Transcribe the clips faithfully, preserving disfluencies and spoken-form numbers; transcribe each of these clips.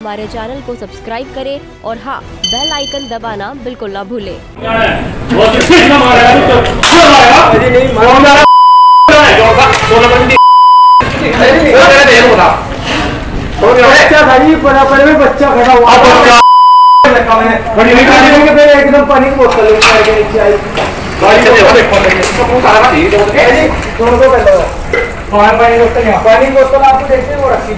हमारे चैनल को सब्सक्राइब करें और हाँ, बेल आइकन दबाना बिल्कुल ना भूलें। बच्चा खड़ा हुआ एकदम पानी की बोतल नीचे आई पानी की बोतल आपको देखते वो रखी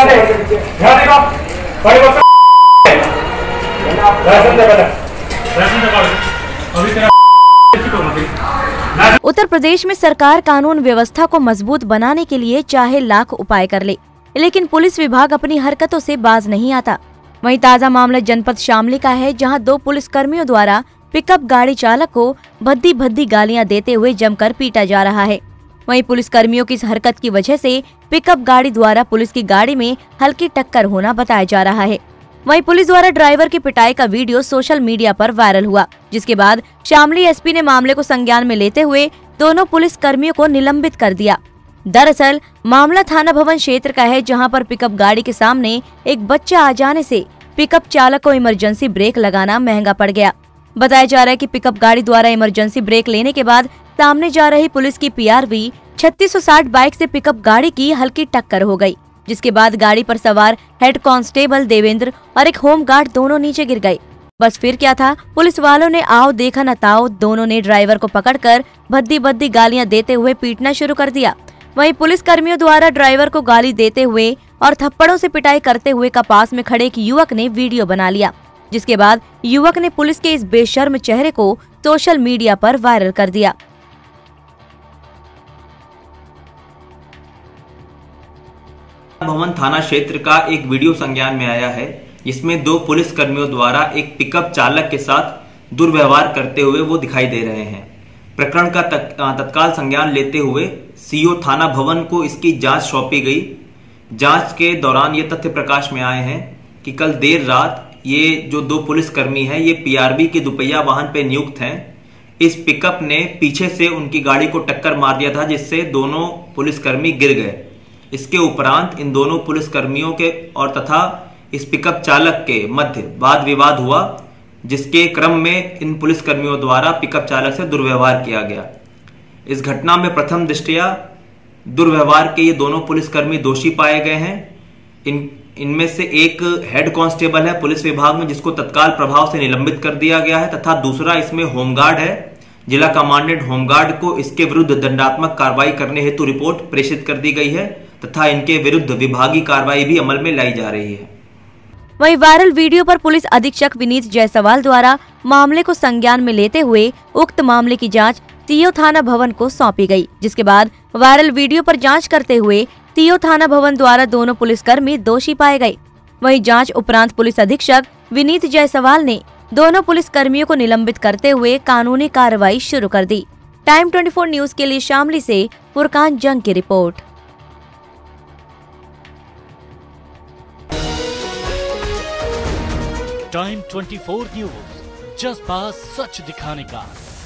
उत्तर प्रदेश में सरकार कानून व्यवस्था को मजबूत बनाने के लिए चाहे लाख उपाय कर ले, लेकिन पुलिस विभाग अपनी हरकतों से बाज नहीं आता। वहीं ताजा मामला जनपद शामली का है, जहां दो पुलिस कर्मियों द्वारा पिकअप गाड़ी चालक को भद्दी भद्दी गालियां देते हुए जमकर पीटा जा रहा है। वहीं पुलिस कर्मियों की इस हरकत की वजह से पिकअप गाड़ी द्वारा पुलिस की गाड़ी में हल्की टक्कर होना बताया जा रहा है। वहीं पुलिस द्वारा ड्राइवर की पिटाई का वीडियो सोशल मीडिया पर वायरल हुआ, जिसके बाद शामली एसपी ने मामले को संज्ञान में लेते हुए दोनों पुलिस कर्मियों को निलंबित कर दिया। दरअसल मामला थाना भवन क्षेत्र का है, जहां पर पिकअप गाड़ी के सामने एक बच्चा आ जाने से पिकअप चालक को इमरजेंसी ब्रेक लगाना महंगा पड़ गया। बताया जा रहा है कि पिकअप गाड़ी द्वारा इमरजेंसी ब्रेक लेने के बाद सामने जा रही पुलिस की पीआरवी छत्तीस सौ साठ बाइक से पिकअप गाड़ी की हल्की टक्कर हो गई, जिसके बाद गाड़ी पर सवार हेड कांस्टेबल देवेंद्र और एक होमगार्ड दोनों नीचे गिर गए। बस फिर क्या था, पुलिस वालों ने आओ देखा न ताओ दोनों ने ड्राइवर को पकड़कर भद्दी भद्दी गालियां देते हुए पीटना शुरू कर दिया। वहीं पुलिस कर्मियों द्वारा ड्राइवर को गाली देते हुए और थप्पड़ों से पिटाई करते हुए का पास में खड़े एक युवक ने वीडियो बना लिया, जिसके बाद युवक ने पुलिस के इस बेशर्म चेहरे को सोशल मीडिया पर वायरल कर दिया। भवन थाना क्षेत्र का एक वीडियो संज्ञान में आया है, जिसमें दो पुलिस कर्मियों द्वारा एक पिकअप चालक के साथ दुर्व्यवहार करते हुए वो दिखाई दे रहे हैं। प्रकरण का तत्काल संज्ञान लेते हुए सीओ थाना भवन को इसकी जांच सौंपी गई। जांच के दौरान ये तथ्य प्रकाश में आए हैं कि कल देर रात ये जो दो पुलिस कर्मी हैं, ये पीआरबी के दुपहिया वाहन पे नियुक्त हैं। इस पिकअप ने पीछे से उनकी गाड़ी को टक्कर मार दिया था, जिससे दोनों पुलिसकर्मी गिर गए। इसके उपरांत इन दोनों पुलिसकर्मियों के और तथा इस पिकअप चालक के मध्य वाद विवाद हुआ, जिसके क्रम में इन पुलिसकर्मियों द्वारा पिकअप चालक से दुर्व्यवहार किया गया। इस घटना में प्रथम दृष्टया दुर्व्यवहार के ये दोनों पुलिसकर्मी दोषी पाए गए हैं। इन इनमें से एक हेड कांस्टेबल है पुलिस विभाग में, जिसको तत्काल प्रभाव से निलंबित कर दिया गया है, तथा दूसरा इसमें होमगार्ड है। जिला कमांडेंट होमगार्ड को इसके विरुद्ध दंडात्मक कार्रवाई करने हेतु रिपोर्ट प्रेषित कर दी गई है, तथा इनके विरुद्ध विभागीय कार्रवाई भी अमल में लाई जा रही है। वहीं वायरल वीडियो पर पुलिस अधीक्षक विनीत जायसवाल द्वारा मामले को संज्ञान में लेते हुए उक्त मामले की जांच सीओ थाना भवन को सौंपी गई, जिसके बाद वायरल वीडियो पर जांच करते हुए सीओ थाना भवन द्वारा दोनों पुलिसकर्मी दोषी पाए गए। वहीं जांच उपरांत पुलिस अधीक्षक विनीत जायसवाल ने दोनों पुलिस कर्मियों को निलंबित करते हुए कानूनी कार्रवाई शुरू कर दी। टाइम चौबीस न्यूज के लिए शामली से फुरकान जंग की रिपोर्ट। टाइम चौबीस न्यूज, जज्बा सच दिखाने का।